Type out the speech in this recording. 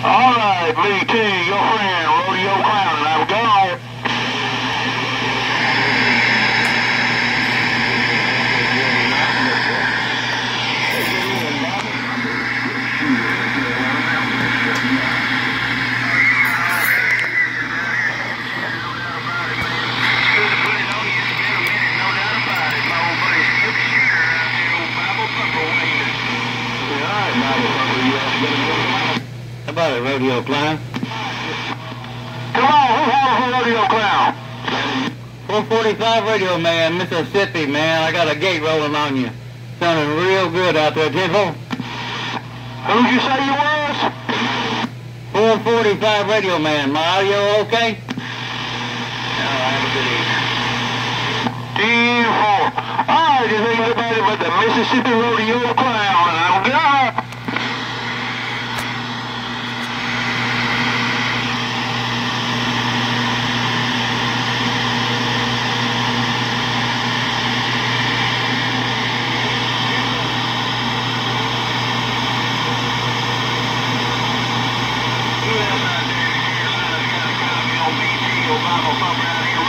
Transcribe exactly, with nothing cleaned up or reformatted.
All right, Lee T, your friend, Rodeo Clown, and I'm gone. How about it, Rodeo Clown? Come on, who wants a Rodeo Clown? four forty-five Radio Man, Mississippi, man. I got a gate rolling on you. Sounding real good out there, Temple. Who'd you say you was? four forty-five Radio Man. My audio okay? All right, have a good evening. T four. All right, this ain't nobody but the Mississippi Rodeo Clown, and I'm gone. Bible thumper out here.